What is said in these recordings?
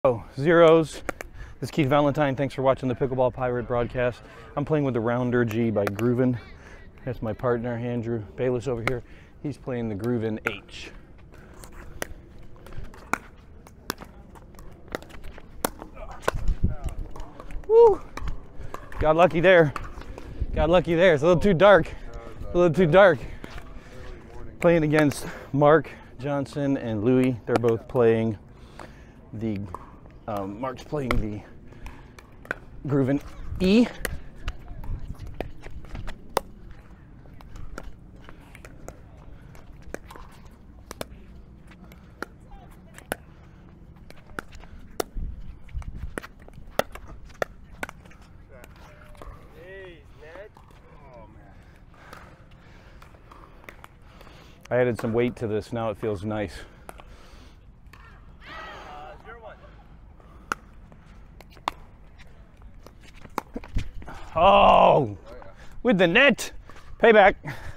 Oh, zeros. This is Keith Valentine. Thanks for watching the Pickleball Pirate broadcast. I'm playing with the Rounder-G by GRUVN. That's my partner, Andrew Bayliss over here. He's playing the GRUVN H. Woo! Got lucky there. Got lucky there. It's a little too dark. A little too dark. Playing against Mark Johnston and Luy. They're both playing the Mark's playing the GRUVN E. I added some weight to this. Now it feels nice. Oh, with the net. Payback.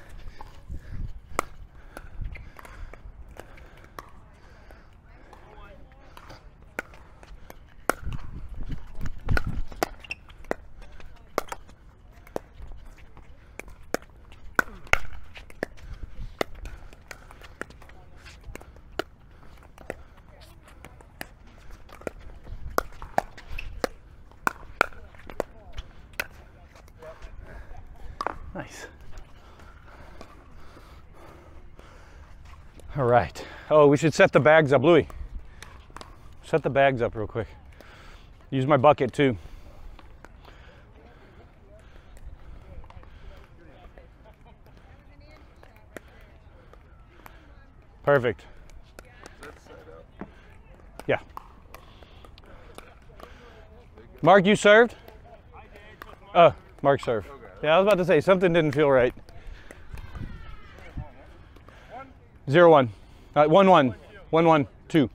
Nice. All right. Oh, we should set the bags up, Luy. Set the bags up real quick. Use my bucket too. Perfect. Yeah. Mark, you served? Mark served. Yeah, I was about to say, something didn't feel right. 0-1. 1-1. 1-1. 2.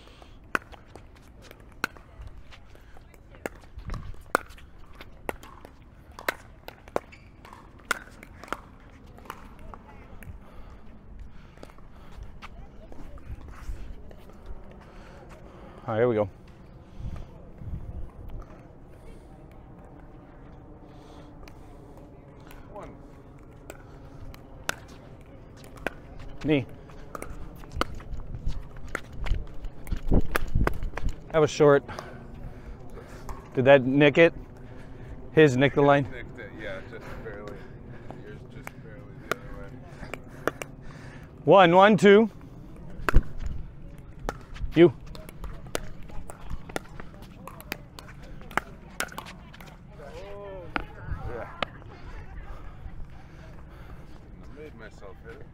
All right, here we go. Knee. That was short. Did that nick it? His nick the line? Nicked it, yeah, just barely. Yours just barely the other way. 1, 2. You. Yeah. I made myself hit it.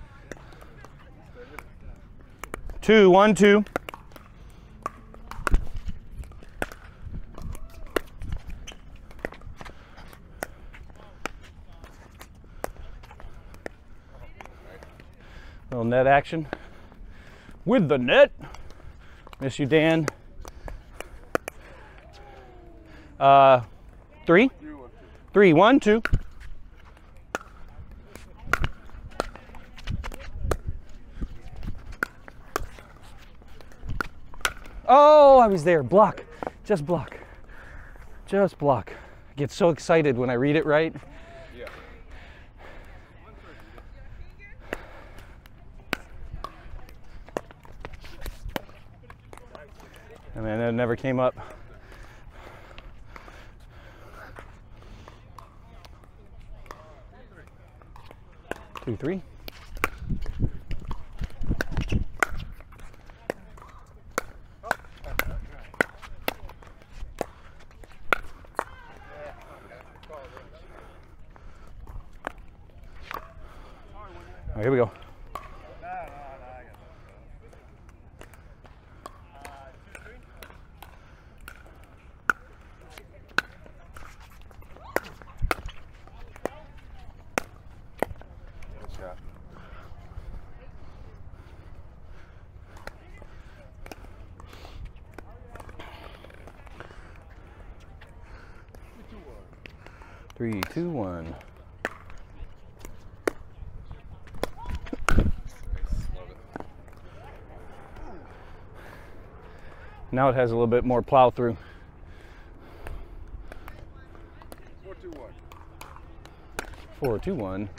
2, 1, 2. Little net action with the net. Miss you, Dan. 3. 3, 1, 2. Oh, I was there. Block. Just block. Just block. I get so excited when I read it right. Yeah. And then it never came up. 2, 3. All right, here we go. Three, 2, 1. Now it has a little bit more plow through. 4-2-1. 4-2-1.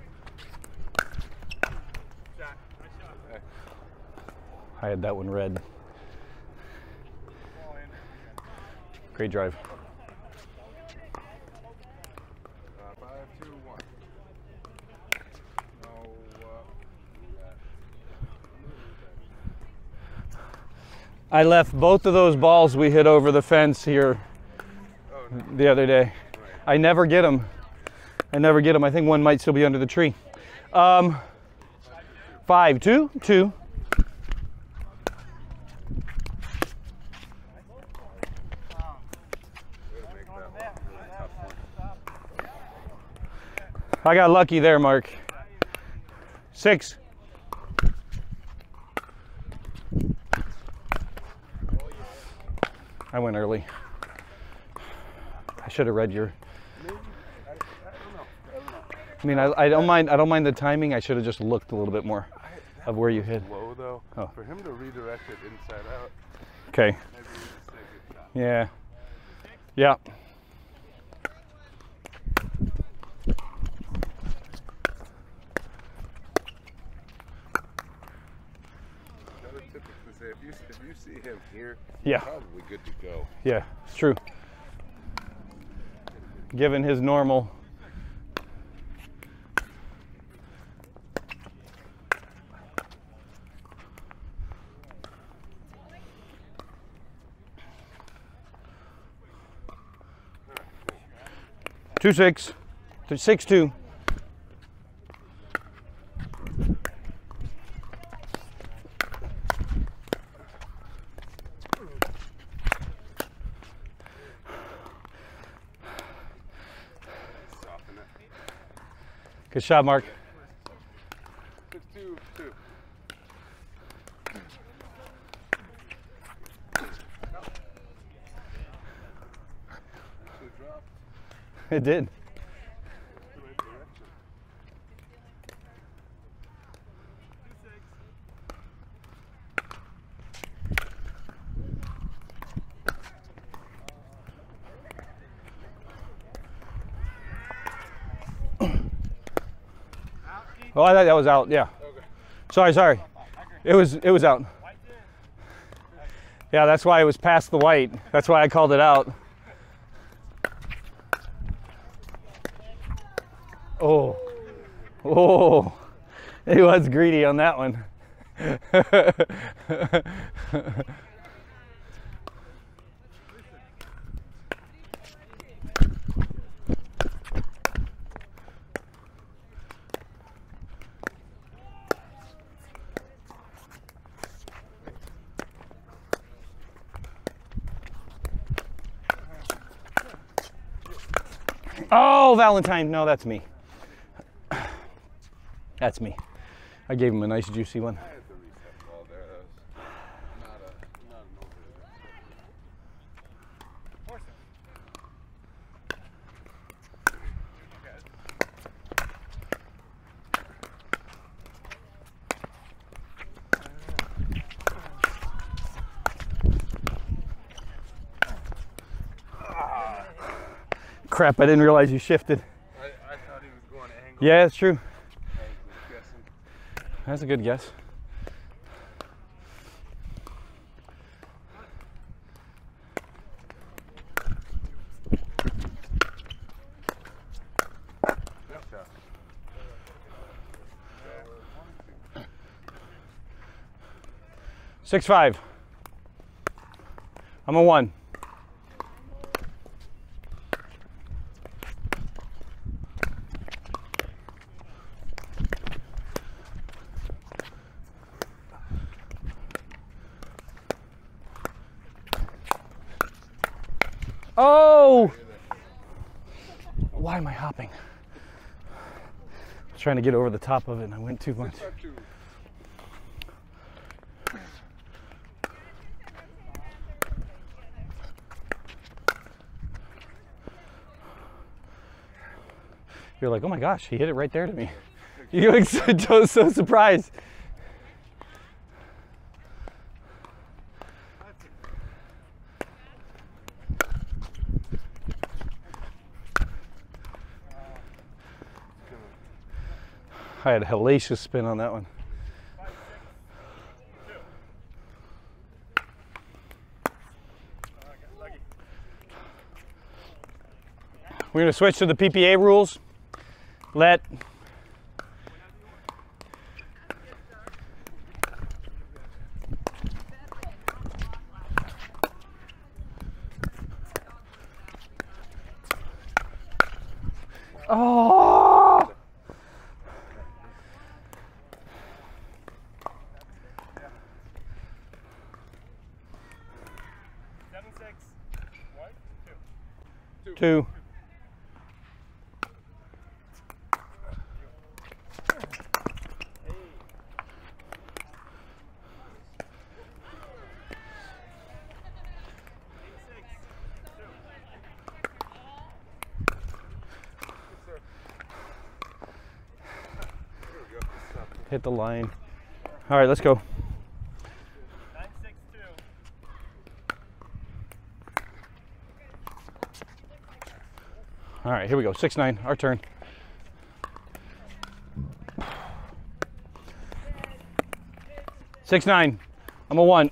I had that one red. Great drive. 5-2-1. I left both of those balls we hit over the fence here the other day. I never get them. I never get them. I think one might still be under the tree. 5-2-2. I got lucky there, Mark. 6. I went early. I should have read your. I mean, I don't mind. I don't mind the timing. I should have just looked a little bit more of where you hit. Low though. Oh. For him to redirect it inside out. Okay. Maybe we just take a shot. Yeah. Yeah. If you see him here, yeah, probably good to go. Yeah, it's true. Given his normal. Two 6, 6-2. Good shot, Mark. 6-2-2. It did. Oh, I thought that was out. Yeah. Okay. Sorry. It was out. Yeah, that's why it was past the white. That's why I called it out. Oh. Oh. He was greedy on that one. Oh, Valentine. No, that's me. That's me. I gave him a nice juicy one. I had the reset ball there. That was not an Crap, I didn't realize you shifted. I thought he was going angle. Yeah, it's true. I was guessing. That's a good guess. Yeah. 6-5. I'm a 1. Oh! Why am I hopping? I was trying to get over the top of it and I went too much. You're like, oh my gosh, he hit it right there to me. You look so surprised. I had a hellacious spin on that one. We're going to switch to the PPA rules. Let oh! Two. Hit the line. All right, let's go. 9-6-2. All right, here we go. 6-9, our turn. Six, 9. I'm a 1.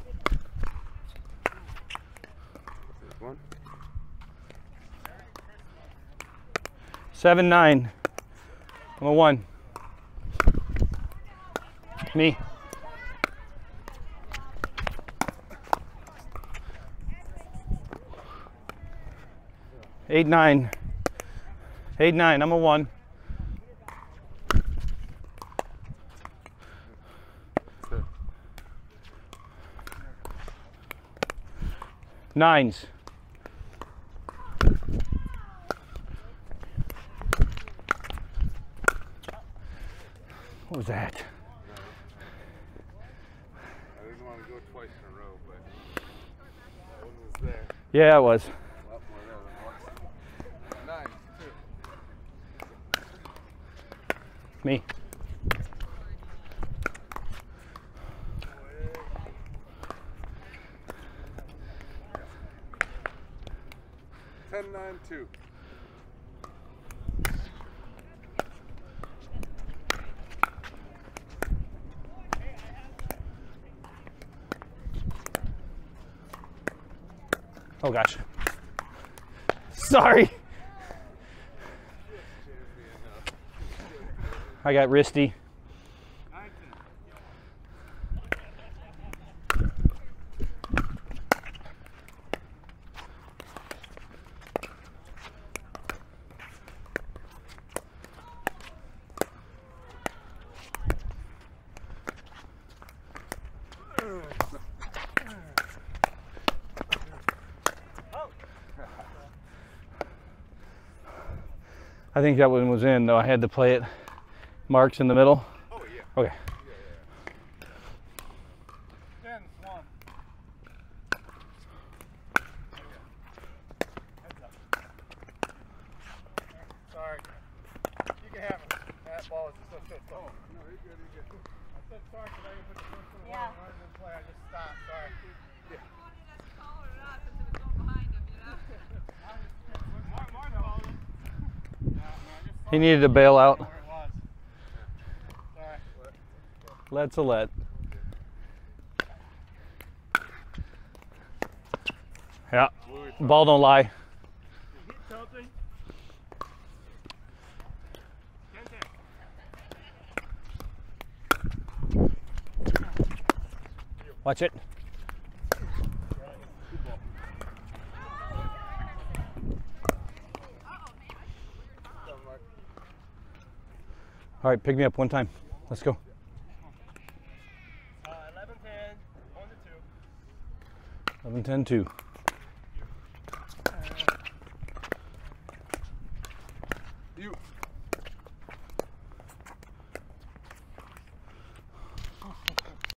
7, 9. I'm a 1. Me. 8, 9. 8, 9. I'm a 1. Nines. What was that? I didn't want to go twice in a row, but that one was there. Yeah, it was. A lot more there than once. 9, 2. Me. Ten, 9, 2. Oh gosh. Sorry. I got wristy. I think that one was in, though. I had to play it. Marks in the middle. Oh, yeah. Okay. Yeah. 10, 1. Heads up. Sorry. You can have it. That ball is so. Oh, no, you're good, you're good. I said sorry because I didn't put the first one on rather than play. I just stopped. Sorry. Yeah. He needed to bail out. Let's a let. Yeah. Ball don't lie. Watch it. All right, pick me up one time. Let's go. 11-10, 1-2. 11-10-2.